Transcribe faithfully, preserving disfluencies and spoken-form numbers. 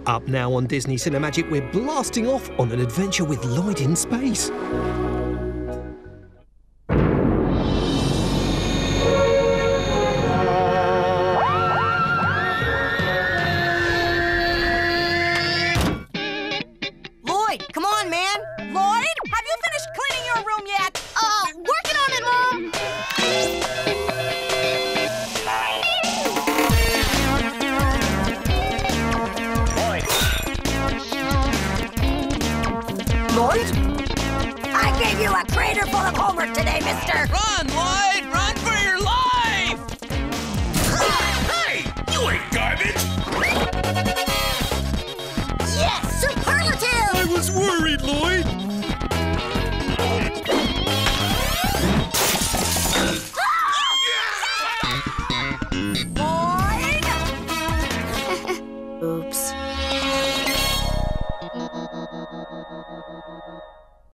Up now on Disney Cinemagic, we're blasting off on an adventure with Lloyd in space. Lloyd, come on, man! Lloyd, have you finished cleaning your room yet? Uh, working on it, Mom! Lloyd? I gave you a crater full of homework today, mister! Run, Lloyd!